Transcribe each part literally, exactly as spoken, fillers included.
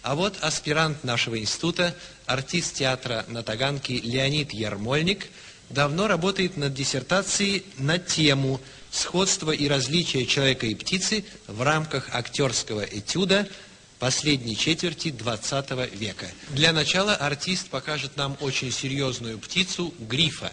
А вот аспирант нашего института, артист театра на Таганке Леонид Ярмольник, давно работает над диссертацией на тему «Сходство и различия человека и птицы в рамках актерского этюда последней четверти двадцатого века». Для начала артист покажет нам очень серьезную птицу – грифа.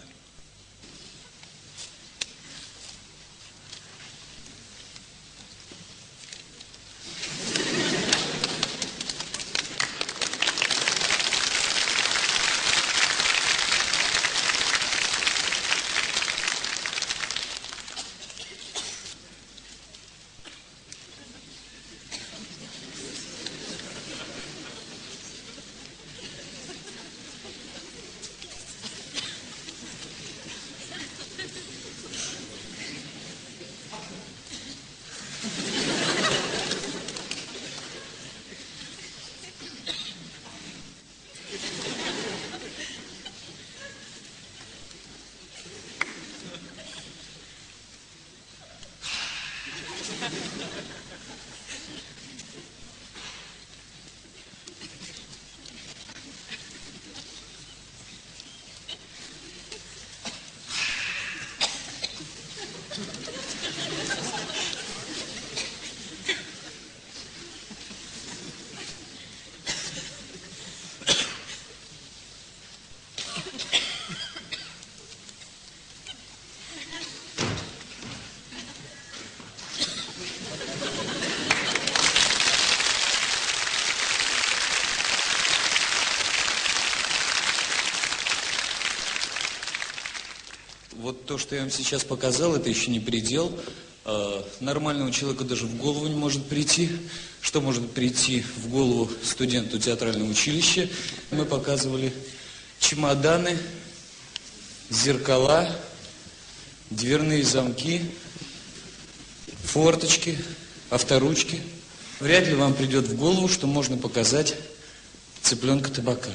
Вот то, что я вам сейчас показал, это еще не предел. Нормальному человеку даже в голову не может прийти. Что может прийти в голову студенту театрального училища? Мы показывали чемоданы, зеркала, дверные замки, форточки, авторучки. Вряд ли вам придет в голову, что можно показать цыпленка табака.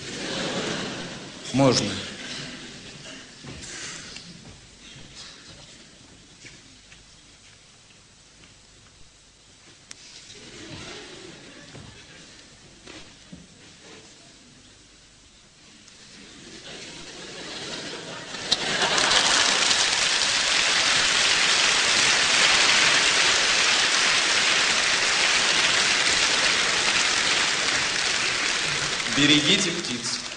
Можно. Берегите птиц.